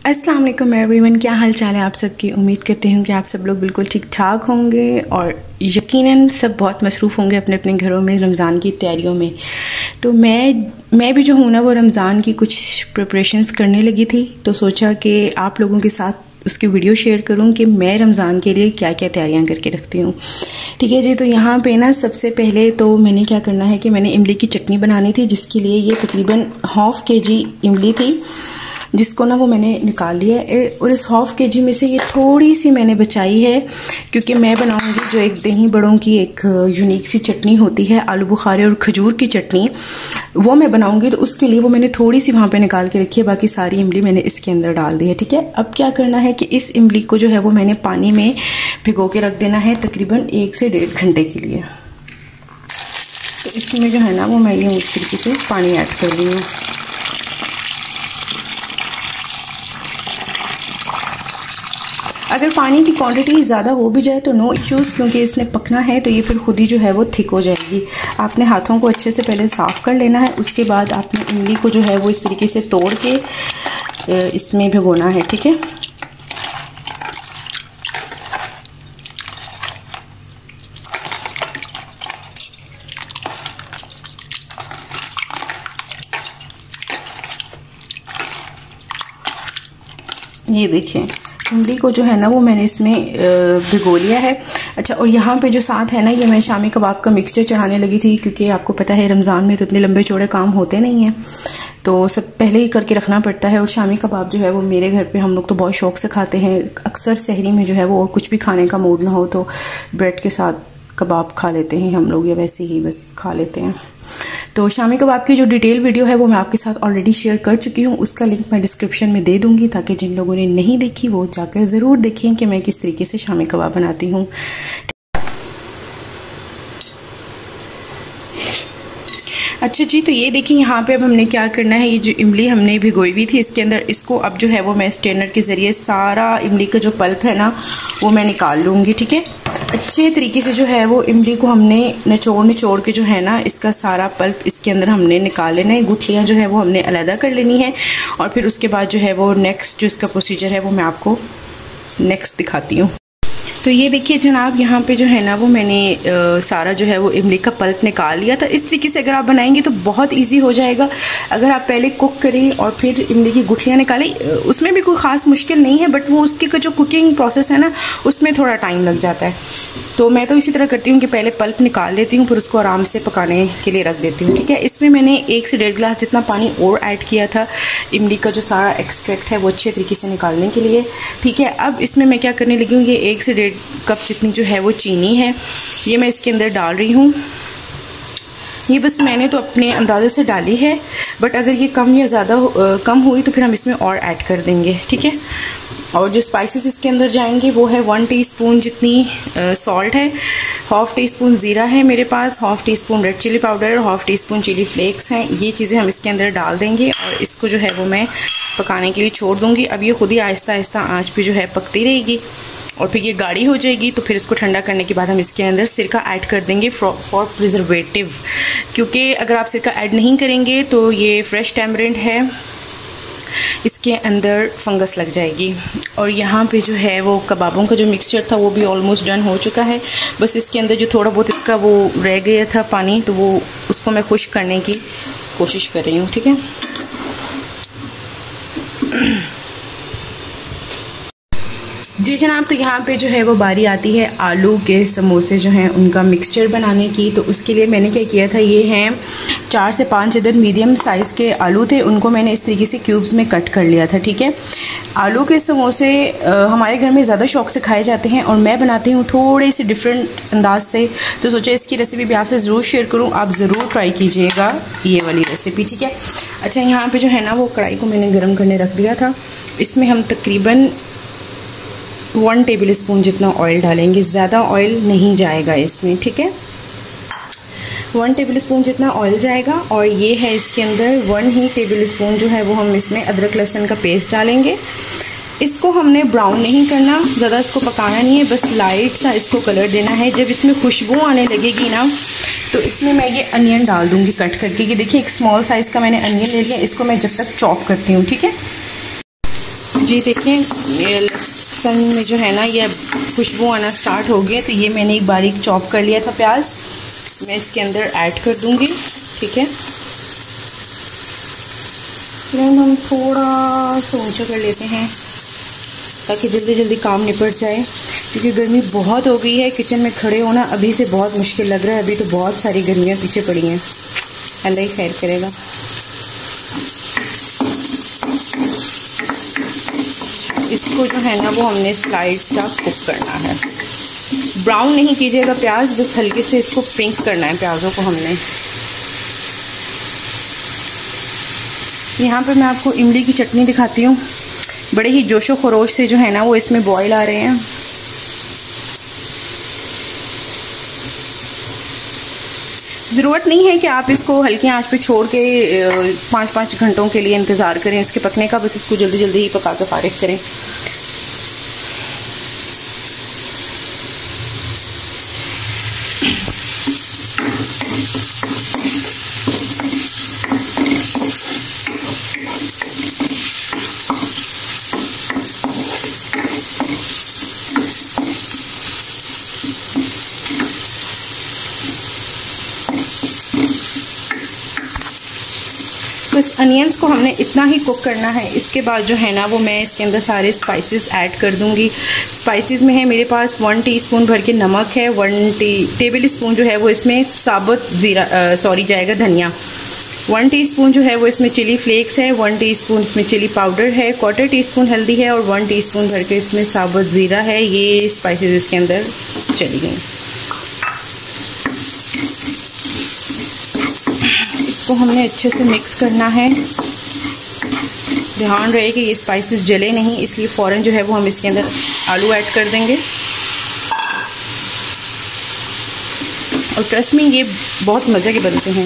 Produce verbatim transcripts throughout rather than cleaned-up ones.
अस्सलाम वालेकुम एवरीवन, क्या हाल चाल है आप सबकी। उम्मीद करते हूँ कि आप सब लोग बिल्कुल ठीक ठाक होंगे और यकीनन सब बहुत मसरूफ़ होंगे अपने अपने घरों में रमज़ान की तैयारियों में। तो मैं मैं भी जो हूँ ना वो रमज़ान की कुछ प्रिपरेशंस करने लगी थी, तो सोचा कि आप लोगों के साथ उसकी वीडियो शेयर करूं कि मैं रमज़ान के लिए क्या क्या तैयारियां करके रखती हूँ। ठीक है जी, तो यहाँ पे ना सबसे पहले तो मैंने क्या करना है कि मैंने इमली की चटनी बनानी थी, जिसके लिए ये तकरीबन हाफ के जी इमली थी, जिसको ना वो मैंने निकाल लिया है। और इस हाफ के जी में से ये थोड़ी सी मैंने बचाई है, क्योंकि मैं बनाऊंगी जो एक दही बड़ों की एक यूनिक सी चटनी होती है, आलू बुखारे और खजूर की चटनी, वो मैं बनाऊंगी। तो उसके लिए वो मैंने थोड़ी सी वहाँ पे निकाल के रखी है, बाकी सारी इमली मैंने इसके अंदर डाल दी है। ठीक है, अब क्या करना है कि इस इमली को जो है वो मैंने पानी में भिगो के रख देना है तकरीबन एक से डेढ़ घंटे के लिए। तो इसमें जो है ना वो मैं ये उस तरीके से पानी ऐड कर रही हूँ। अगर पानी की क्वांटिटी ज़्यादा हो भी जाए तो नो इश्यूज़, क्योंकि इसने पकना है तो ये फिर खुद ही जो है वो थिक हो जाएगी। आपने हाथों को अच्छे से पहले साफ़ कर लेना है, उसके बाद आपने इमली को जो है वो इस तरीके से तोड़ के इसमें भिगोना है। ठीक है, ये देखिए इमली को जो है ना वो मैंने इसमें भिगो लिया है। अच्छा, और यहाँ पे जो साथ है ना, ये मैं शामी कबाब का मिक्सचर चढ़ाने लगी थी, क्योंकि आपको पता है रमज़ान में तो इतने लंबे चौड़े काम होते नहीं हैं, तो सब पहले ही करके रखना पड़ता है। और शामी कबाब जो है वो मेरे घर पे हम लोग तो बहुत शौक से खाते हैं। अक्सर सहरी में जो है वो और कुछ भी खाने का मूड ना हो तो ब्रेड के साथ कबाब खा लेते हैं हम लोग, या वैसे ही बस खा लेते हैं। तो शामी कबाब की जो डिटेल वीडियो है वो मैं आपके साथ ऑलरेडी शेयर कर चुकी हूँ, उसका लिंक मैं डिस्क्रिप्शन में दे दूंगी, ताकि जिन लोगों ने नहीं देखी वो जाकर ज़रूर देखें कि मैं किस तरीके से शामी कबाब बनाती हूँ। अच्छा जी, तो ये देखिए यहाँ पे अब हमने क्या करना है, ये जो इमली हमने भिगोई हुई थी इसके अंदर, इसको अब जो है वो मैं स्ट्रेनर के ज़रिए सारा इमली का जो पल्प है ना वो मैं निकाल लूँगी। ठीक है, अच्छे तरीके से जो है वो इमली को हमने निचोड़ निचोड़ के जो है ना इसका सारा पल्प इसके अंदर हमने निकाल लेना है। गुठलियाँ जो है वो हमने अलग कर लेनी है, और फिर उसके बाद जो है वो नेक्स्ट जो इसका प्रोसीजर है वो मैं आपको नेक्स्ट दिखाती हूँ। तो ये देखिए जनाब, यहाँ पे जो है ना वो मैंने आ, सारा जो है वो इमली का पल्प निकाल लिया था। इस तरीके से अगर आप बनाएंगे तो बहुत इजी हो जाएगा। अगर आप पहले कुक करें और फिर इमली की गुठलियाँ निकालें, उसमें भी कोई ख़ास मुश्किल नहीं है, बट वो उसकी का जो कुकिंग प्रोसेस है ना उसमें थोड़ा टाइम लग जाता है। तो मैं तो इसी तरह करती हूँ कि पहले पल्प निकाल लेती हूँ, फिर उसको आराम से पकाने के लिए रख देती हूँ। ठीक है, इसमें मैंने एक से डेढ़ गिलास जितना पानी और ऐड किया था इमली का जो सारा एक्सट्रैक्ट है वो अच्छे तरीके से निकालने के लिए। ठीक है, अब इसमें मैं क्या करने लगी हूँ, ये एक से डेढ़ कप जितनी जो है वो चीनी है ये मैं इसके अंदर डाल रही हूँ। ये बस मैंने तो अपने अंदाजे से डाली है, बट अगर ये कम या ज़्यादा कम हुई तो फिर हम इसमें और ऐड कर देंगे। ठीक है, और जो स्पाइसेस इसके अंदर जाएंगे वो है वन टीस्पून जितनी सॉल्ट है, हाफ टी स्पून ज़ीरा है मेरे पास, half teaspoon red chili powder और half teaspoon chili flakes हैं। ये चीज़ें हम इसके अंदर डाल देंगे और इसको जो है वो मैं पकाने के लिए छोड़ दूँगी। अब ये खुद ही आहिस्ता आहिस्ता आँच पे जो है पकती रहेगी और फिर ये गाढ़ी हो जाएगी। तो फिर इसको ठंडा करने के बाद हम इसके अंदर सिरका ऐड कर देंगे फॉर प्रिजर्वेटिव, क्योंकि अगर आप सिरका ऐड नहीं करेंगे तो ये फ्रेश टैमरिंड है, इसके अंदर फंगस लग जाएगी। और यहाँ पे जो है वो कबाबों का जो मिक्सचर था वो भी ऑलमोस्ट डन हो चुका है। बस इसके अंदर जो थोड़ा बहुत इसका वो रह गया था पानी, तो वो उसको मैं खुश्क करने की कोशिश कर रही हूँ। ठीक है, जी जनाब, तो यहाँ पे जो है वो बारी आती है आलू के समोसे जो हैं उनका मिक्सचर बनाने की। तो उसके लिए मैंने क्या किया था, ये हैं चार से पाँच अदद मीडियम साइज़ के आलू थे, उनको मैंने इस तरीके से क्यूब्स में कट कर लिया था। ठीक है, आलू के समोसे आ, हमारे घर में ज़्यादा शौक से खाए जाते हैं और मैं बनाती हूँ थोड़े से डिफरेंट अंदाज से, तो सोचा इसकी रेसिपी भी आपसे ज़रूर शेयर करूँ, आप ज़रूर ट्राई कीजिएगा ये वाली रेसिपी। ठीक है, अच्छा यहाँ पर जो है ना वो कढ़ाई को मैंने गर्म करने रख दिया था, इसमें हम तकरीबन वन टेबल स्पून जितना ऑयल डालेंगे, ज़्यादा ऑयल नहीं जाएगा इसमें। ठीक है, वन टेबल स्पून जितना ऑयल जाएगा, और ये है इसके अंदर वन ही टेबल स्पून जो है वो हम इसमें अदरक लहसुन का पेस्ट डालेंगे। इसको हमने ब्राउन नहीं करना, ज़्यादा इसको पकाना नहीं है, बस लाइट सा इसको कलर देना है। जब इसमें खुशबू आने लगेगी ना तो इसमें मैं ये अनियन डाल दूँगी कट करके। ये देखिए एक स्मॉल साइज़ का मैंने अनियन ले लिया, इसको मैं जब तक चॉप करती हूँ। ठीक है, जी देखिए ये लहसुन में जो है ना ये खुशबू आना स्टार्ट हो गया, तो ये मैंने एक बारीक चॉप कर लिया था प्याज, मैं इसके अंदर ऐड कर दूंगी। ठीक है, फ्लेम हम थोड़ा सा ऊंचा कर लेते हैं ताकि जल्दी जल्दी काम निपट जाए, क्योंकि गर्मी बहुत हो गई है। किचन में खड़े होना अभी से बहुत मुश्किल लग रहा है, अभी तो बहुत सारी गर्मियाँ पीछे पड़ी हैं, अल्लाह ही खैर करेगा। इसको जो है ना वो हमने स्लाइड सा कुक करना है, ब्राउन नहीं कीजिएगा प्याज, बस हल्के से इसको पिंक करना है प्याज़ों को हमने। यहाँ पे मैं आपको इमली की चटनी दिखाती हूँ, बड़े ही जोशो खरोश से जो है ना वो इसमें बॉयल आ रहे हैं। ज़रूरत नहीं है कि आप इसको हल्की आंच पे छोड़ के पाँच पाँच घंटों के लिए इंतज़ार करें इसके पकने का, बस इसको जल्दी जल्दी ही पका के फारिग करें। बस अनियंस को हमने इतना ही कुक करना है। इसके बाद जो है ना वो मैं इसके अंदर सारे स्पाइसेस ऐड कर दूंगी। स्पाइसेस में है मेरे पास वन टीस्पून भर के नमक है, वन टी टेबल स्पून जो है वो इसमें साबुत ज़ीरा सॉरी जाएगा धनिया, वन टीस्पून जो है वो इसमें चिली फ्लेक्स है, वन टीस्पून इसमें चिली पाउडर है, क्वार्टर टीस्पून हल्दी है और वन टीस्पून भर के इसमें साबुत ज़ीरा है। ये स्पाइसेस इसके अंदर चली गई। इसको हमने अच्छे से मिक्स करना है, ध्यान रहे कि ये स्पाइसेस जले नहीं, इसलिए फ़ौरन जो है वो हम इसके अंदर आलू ऐड कर देंगे। और ट्रस्ट में ये बहुत मज़े के बनते हैं।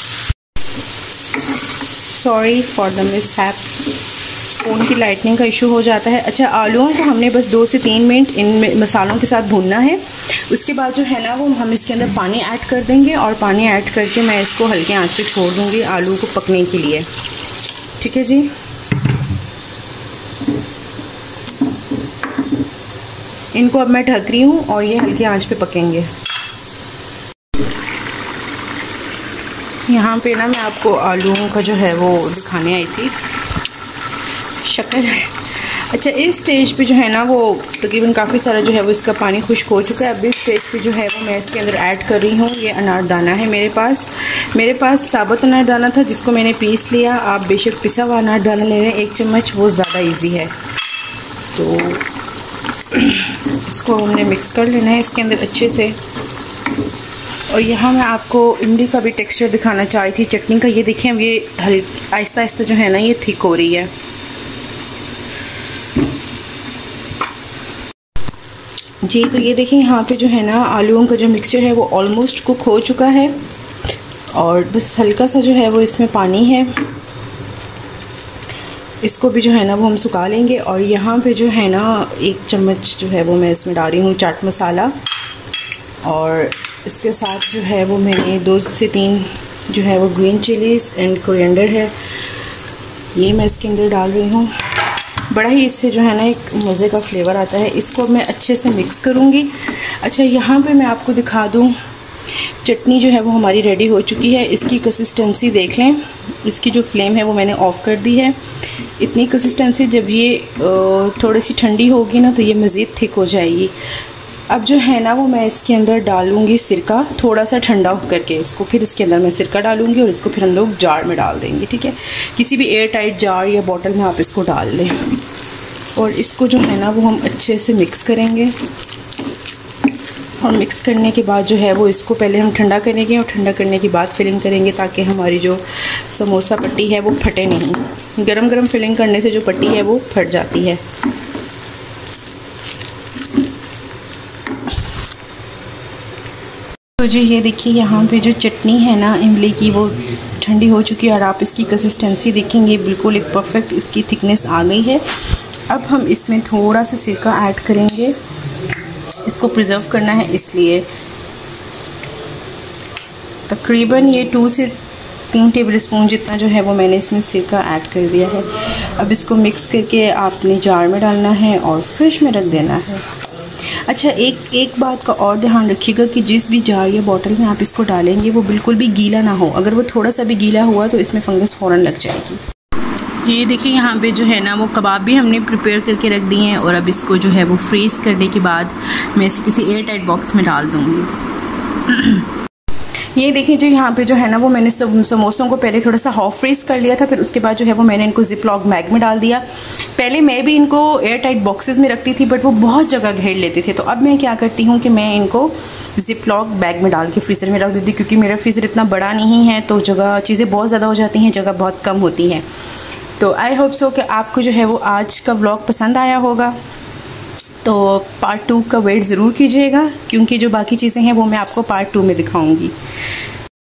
Sorry for the mishap, phone की लाइटनिंग का इशू हो जाता है। अच्छा, आलूओं को हमने बस दो से तीन मिनट इन मसालों के साथ भूनना है। उसके बाद जो है ना वो हम इसके अंदर पानी ऐड कर देंगे और पानी ऐड करके मैं इसको हल्के आंच पे छोड़ दूँगी आलू को पकने के लिए। ठीक है जी, इनको अब मैं ढक रही हूँ और ये हल्के आंच पे पकेंगे। यहाँ पे ना मैं आपको आलूओं का जो है वो दिखाने आई थी शक्ल। अच्छा, इस स्टेज पे जो है ना वो तकरीबन काफ़ी सारा जो है वो इसका पानी खुश्क हो चुका है। अब इस स्टेज पे जो है वो मैं इसके अंदर ऐड कर रही हूँ ये अनारदाना है मेरे पास। मेरे पास साबुत अनारदाना था जिसको मैंने पीस लिया। आप बेशक पिसा हुआ अनारदाना ले लें एक चम्मच, वो ज़्यादा ईजी है। तो इसको हमने मिक्स कर लेना है इसके अंदर अच्छे से। और यहाँ मैं आपको इमली का भी टेक्सचर दिखाना चाह रही थी चटनी का। ये देखें, अब ये हल्का आहिस्ता आहिस्ता जो है ना ये थिक हो रही है। जी, तो ये देखिए यहाँ पे जो है ना आलूओं का जो मिक्सचर है वो ऑलमोस्ट कुक हो चुका है और बस हल्का सा जो है वो इसमें पानी है, इसको भी जो है ना वो हम सुखा लेंगे। और यहाँ पे जो है ना एक चम्मच जो है वो मैं इसमें डाल रही हूँ चाट मसाला, और इसके साथ जो है वो मैंने दो से तीन जो है वो ग्रीन चिलीज़ एंड कोरिएंडर है, ये मैं इसके अंदर डाल रही हूँ। बड़ा ही इससे जो है ना एक मज़े का फ्लेवर आता है। इसको मैं अच्छे से मिक्स करूँगी। अच्छा, यहाँ पे मैं आपको दिखा दूँ चटनी जो है वो हमारी रेडी हो चुकी है। इसकी कंसिस्टेंसी देख लें, इसकी जो फ्लेम है वो मैंने ऑफ़ कर दी है। इतनी कंसिस्टेंसी, जब ये थोड़ी सी ठंडी होगी ना तो ये मज़ीद थिक हो जाएगी। अब जो है ना वो मैं इसके अंदर डालूँगी सिरका, थोड़ा सा ठंडा करके इसको, फिर इसके अंदर मैं सिरका डालूँगी और इसको फिर हम लोग जार में डाल देंगे। ठीक है, किसी भी एयर टाइट जार या बॉटल में आप इसको डाल दें और इसको जो है ना वो हम अच्छे से मिक्स करेंगे। और मिक्स करने के बाद जो है वो इसको पहले हम ठंडा करेंगे और ठंडा करने के बाद फिलिंग करेंगे, ताकि हमारी जो समोसा पट्टी है वो फटे नहीं। गरम गरम फिलिंग करने से जो पट्टी है वो फट जाती है। तो जी ये देखिए यहाँ पे जो चटनी है ना इमली की वो ठंडी हो चुकी है और आप इसकी कंसिस्टेंसी देखेंगे बिल्कुल एक परफेक्ट इसकी थिकनेस आ गई है। अब हम इसमें थोड़ा सा सिरका ऐड करेंगे, इसको प्रिजर्व करना है इसलिए। तकरीबन ये टू से तीन टेबल स्पून जितना जो है वो मैंने इसमें सिरका ऐड कर दिया है। अब इसको मिक्स करके आपने जार में डालना है और फ्रिज में रख देना है। अच्छा, एक एक बात का और ध्यान रखिएगा कि जिस भी जार या बॉटल में आप इसको डालेंगे वो बिल्कुल भी गीला ना हो। अगर वो थोड़ा सा भी गीला हुआ तो इसमें फंगस फ़ौरन लग जाएगी। ये देखिए यहाँ पे जो है ना वो कबाब भी हमने प्रिपेयर करके रख दिए हैं और अब इसको जो है वो फ्रीज़ करने के बाद मैं इसे किसी एयर टाइट बॉक्स में डाल दूँगी। ये देखिए जो यहाँ पे जो है ना वो मैंने समोसों को पहले थोड़ा सा हाफ फ्रीज कर लिया था, फिर उसके बाद जो है वो मैंने इनको जिप लॉक बैग में डाल दिया। पहले मैं भी इनको एयर टाइट बॉक्सेस में रखती थी बट वो बहुत जगह घेर लेते थे, तो अब मैं क्या करती हूँ कि मैं इनको जिप लॉक बैग में डाल के फ्रीज़र में रख देती, क्योंकि मेरा फ्रीज़र इतना बड़ा नहीं है तो जगह चीज़ें बहुत ज़्यादा हो जाती हैं, जगह बहुत कम होती है। तो आई होप सो कि आपको जो है वो आज का व्लॉग पसंद आया होगा। तो पार्ट टू का वेट ज़रूर कीजिएगा, क्योंकि जो बाकी चीज़ें हैं वो मैं आपको पार्ट टू में दिखाऊंगी।